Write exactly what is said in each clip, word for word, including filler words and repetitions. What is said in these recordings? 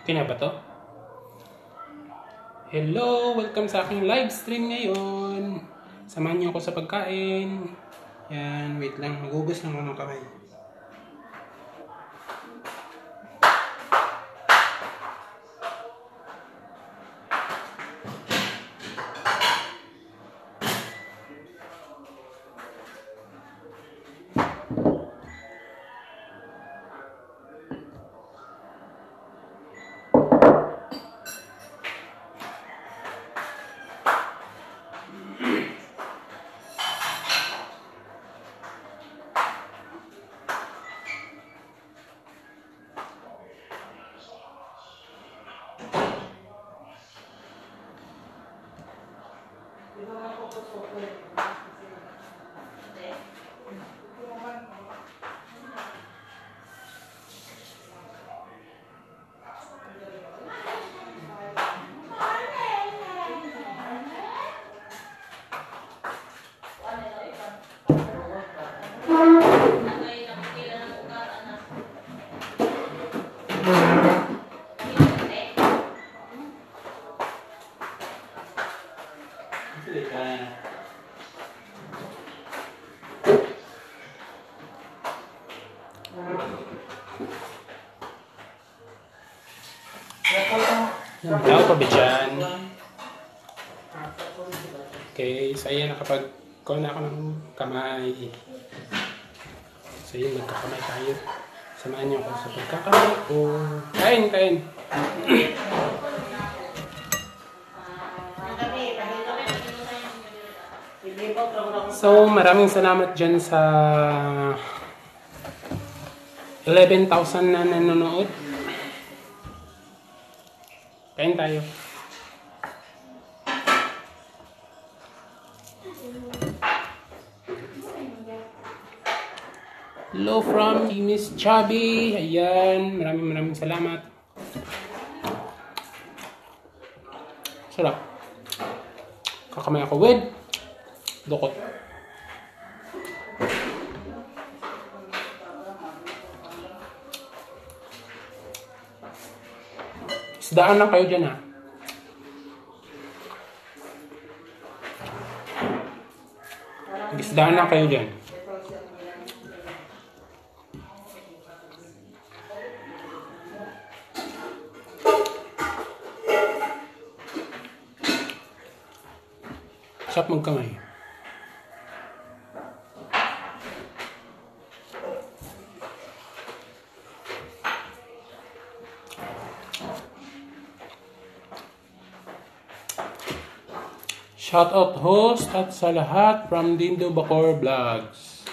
Okay na ba to? Hello! Welcome sa aking live stream ngayon. Samahan niyo ako sa pagkain. Yan, wait lang. Magugos lang ako ng kamay. Tao pa ba dyan? Okay, so ayan, nakapag-call na ako ng kamay. So yun, magkakamay tayo. Samahan niyo ako sa pagkakamay ko. Kain, kain! So, maraming salamat dyan sa eleven thousand na nanonood. Kain tayo. Hello from Miss Chubby. Ayan, maraming maraming salamat. Sarap. Kakamay ako with dokot. Isdaan lang kayo dyan, ha. Isdaan lang kayo dyan. Sarap magkamay. Shoutout host at sa lahat from Dindo Bacor Vlogs.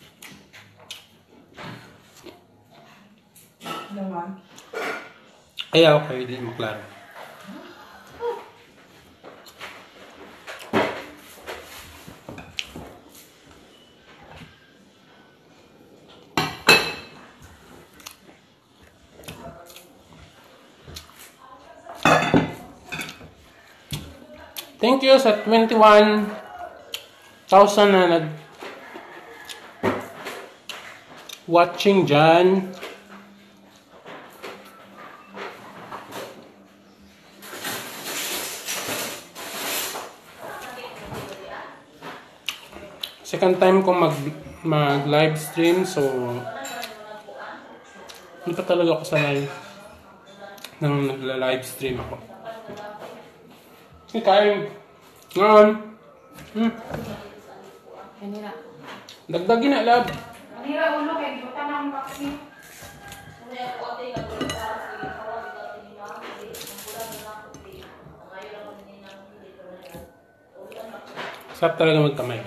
Naman. Ay, okay, hindi mo klaro. Thank you sa twenty-one thousand na nag watching dyan. Second time ko mag mag live stream, so hindi pa talaga ako sanay nang nagla-live stream ako. Kain. Ngayon. Hmm. Kanina. Dagdagin na, lab. Kanina ulo kaya di ba tanang vaccine? Sarap talaga magkamay.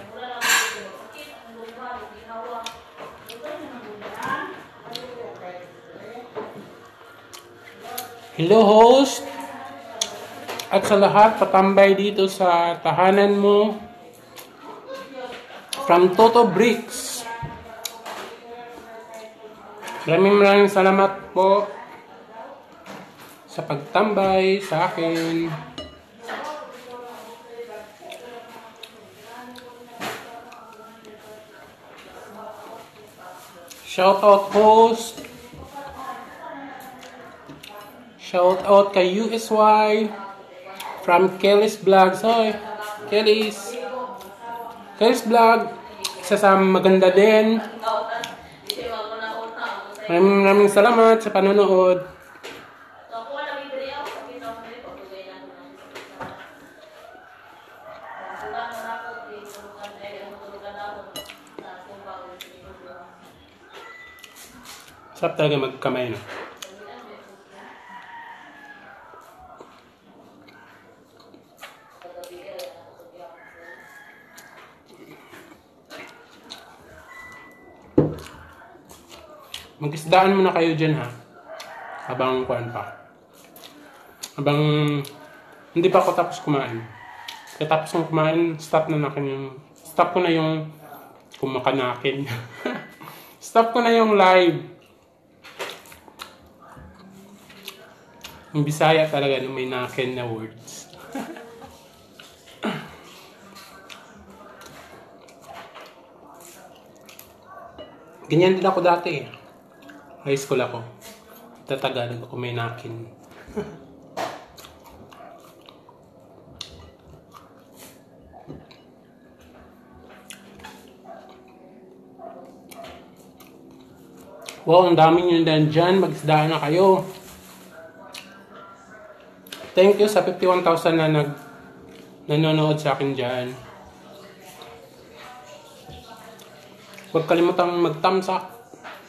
Hello, host. At sa lahat, patambay dito sa tahanan mo. From Toto Bricks. Maraming maraming salamat po sa pagtambay sa akin. Shoutout host. Shout out kay U S Y from Kelly's Vlog. So, Kelly's Kelly's Vlog. Isa sa maganda din. Maraming maraming salamat sa panonood. Sarap talaga magkamay, no? Mag-isdaan muna kayo dyan, ha? Habang kuhan pa. Habang hindi pa ako tapos kumain. Kaya tapos kong kumain, stop na nakin yung... Stop ko na yung kumakanakin. Stop ko na yung live. Yung Bisaya talaga nung may nakin na words. Ganyan din ako dati eh. High school ako. Tatagalog ako may nakin. Wow, ang dami nyo din dyan. Mag-isdaan na kayo. Thank you sa fifty-one thousand na nag nanonood sa akin dyan. Huwag kalimutang mag-thumbs up.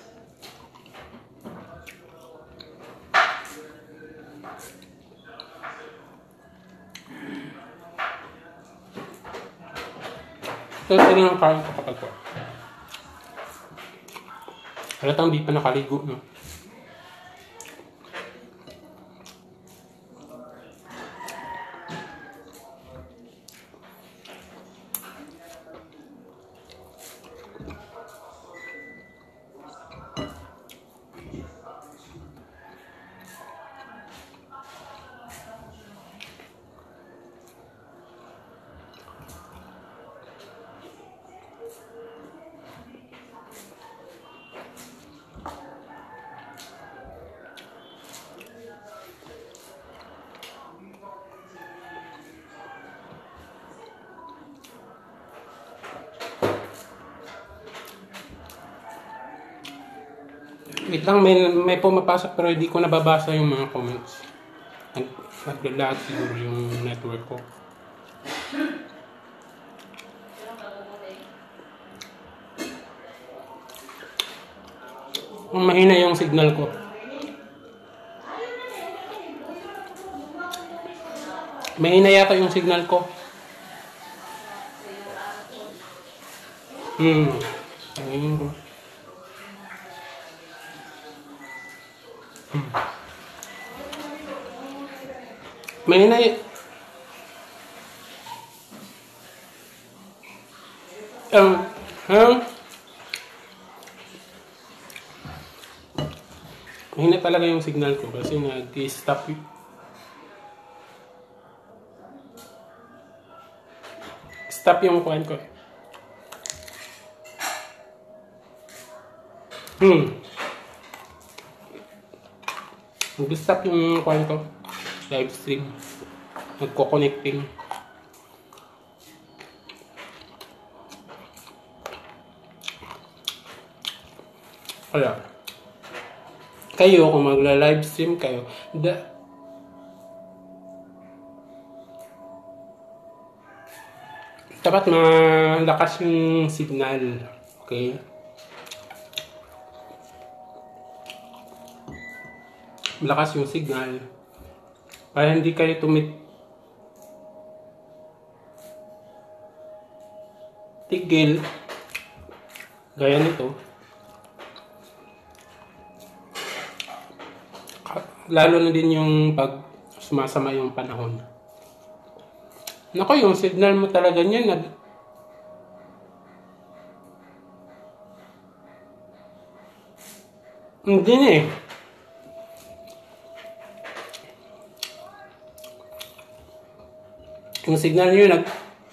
Ito ito ng kain ko kapag ko. Halatang di pa nakaligo, no? Wait lang, may, may pumapasok pero hindi ko nababasa yung mga comments. Nag-lag siguro yung network ko. Mahina yung signal ko. Mahina yata yung signal ko. Hmm. Ayun ko. Hmm. Mahina y... Um, huh? Mahina talaga yung signal ko kasi nag-stop y... Stop yung kuhan ko. Hmm. Nag-stop yung kuhan ko. Live stream. Nagko-connecting. Kaya, kayo kung magla-live stream kayo, da dapat malakas yung signal. Okay? Malakas yung signal para hindi kayo tumit tigil gaya nito, lalo na din yung pag sumasama yung panahon. Nako, yung signal mo talaga niyan nag hindi na eh. Yung signal nyo nag...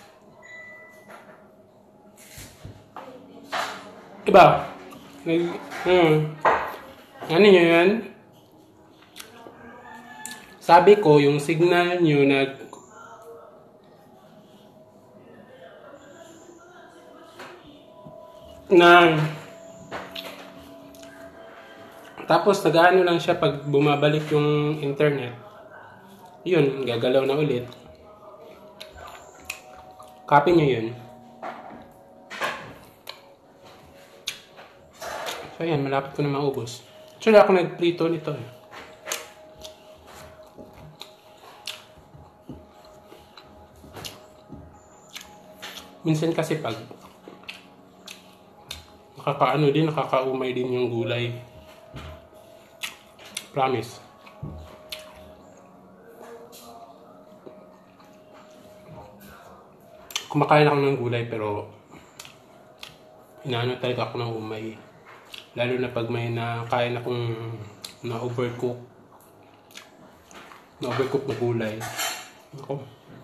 Diba? Nag... Hmm. Ano nyo yan? Sabi ko, yung signal nyo nag na tapos nag-ano lang siya pag bumabalik yung internet. Yun, gagalaw na ulit. Copy nyo yun. So ayan, malapit ko na maubos. Actually ako nagprito nito eh. Minsan kasi pag nakakaano din, nakakaumay din yung gulay. Promise. Kumakain ako ng gulay pero inaano talaga ako ng umay. Lalo na pag may nakain akong na-overcook. Na-overcook na gulay. Ako.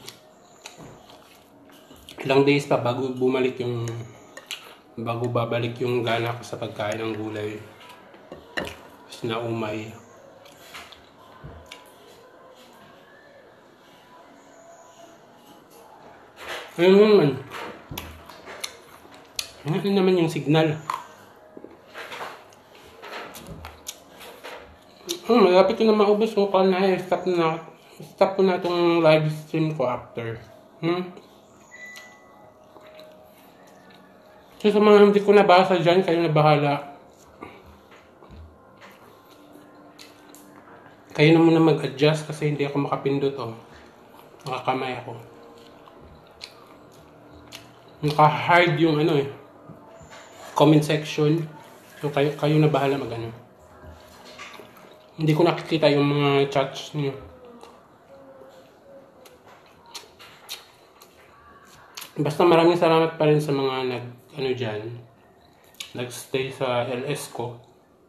Ilang days pa bago bumalik yung bago babalik yung gana ko sa pagkain ng gulay. Kasi naumay. Ayun naman. Ayun naman yung signal. Hmm, malapit ko na maubos ko pa na eh. Stop na. Stop ko na itong live stream ko after. Hmm? So sa mga hindi ko nabasa dyan, kayo na bahala. Kayo na muna mag-adjust kasi hindi ako makapindot oh. Nakakamay ako. Naka-hide yung ano eh. Comment section. So kayo, kayo na bahala mag ano. Hindi ko nakikita yung mga chats niyo. Basta maraming salamat pa rin sa mga nag ano dyan. Nagstay sa L S ko.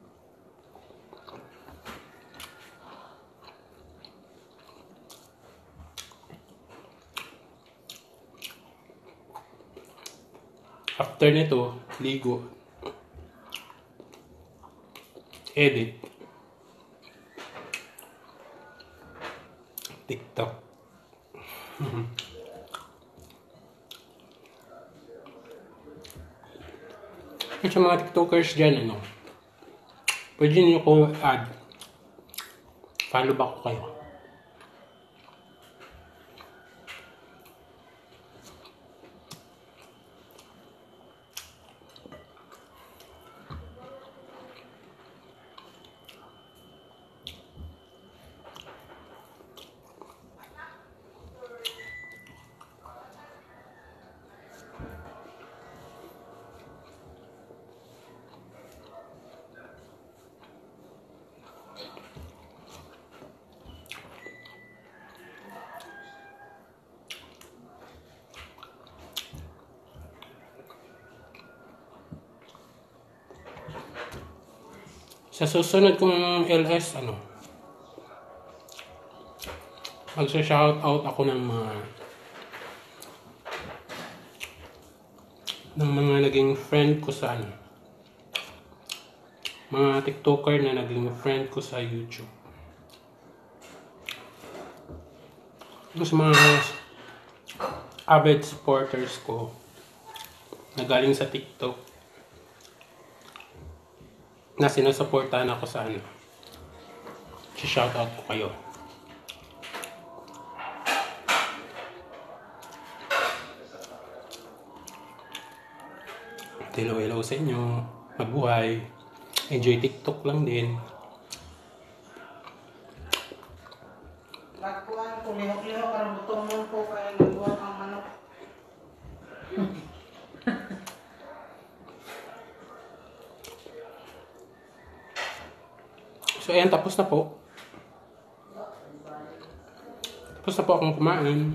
After nito, ligo, edit, TikTok. At sa mga TikTokers dyan, ano, pwede nyo ko add. Follow back ko kayo. Sa susunod kong L S, ano, magsa-shoutout ako ng mga ng mga naging friend ko sa ano, mga TikToker na naging friend ko sa YouTube. Sa mga avid supporters ko na galing sa TikTok na sinusuportahan ako sa ano, shoutout ko kayo. Hello, hello sa inyo. Mabuhay. Enjoy TikTok lang din. Lakuan ko, lihok-lihok, karang butong ko kaya nagbuhat ang manok. So, ayan, tapos na po. Tapos na po akong kumain.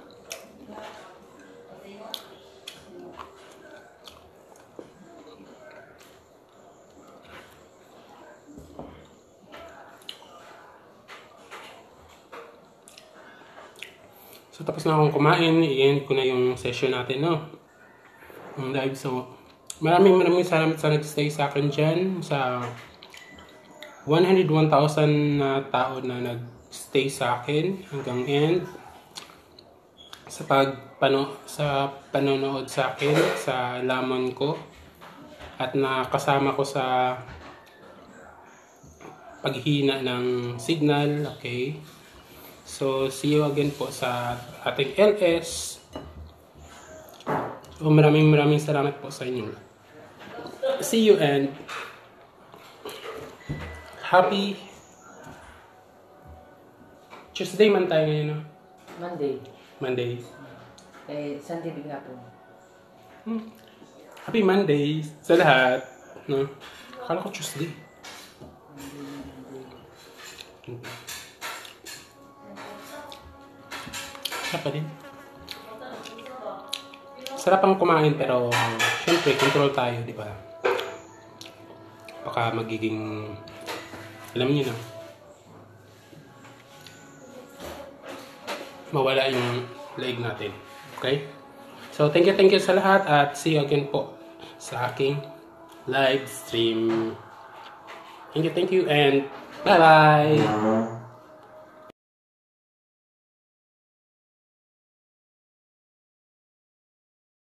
So, tapos na akong kumain. I-end ko na yung session natin, no? Yung live. So, maraming maraming salamat sa nag-stay sa akin dyan. Sa one hundred one thousand na tao na nag stay sa akin hanggang end sa pagpano sa panonood sa akin sa lamon ko at nakasama ko sa paghina ng signal. Okay, so see you again po sa ating L S. So, maraming maraming salamat po sa inyo. See you and happy Tuesday man tayo ngayon, no? Monday. Monday. Eh, Sunday bigla po. Hmm. Happy Monday sa lahat, no? Akala ko Tuesday. Sarap pa din. Sarap ang kumain pero syempre control tayo, di ba? Baka magiging, alam niyo na, mawala yung leg natin. Okay? So, thank you, thank you sa lahat at see you again po sa aking live stream. Thank you, thank you and bye-bye!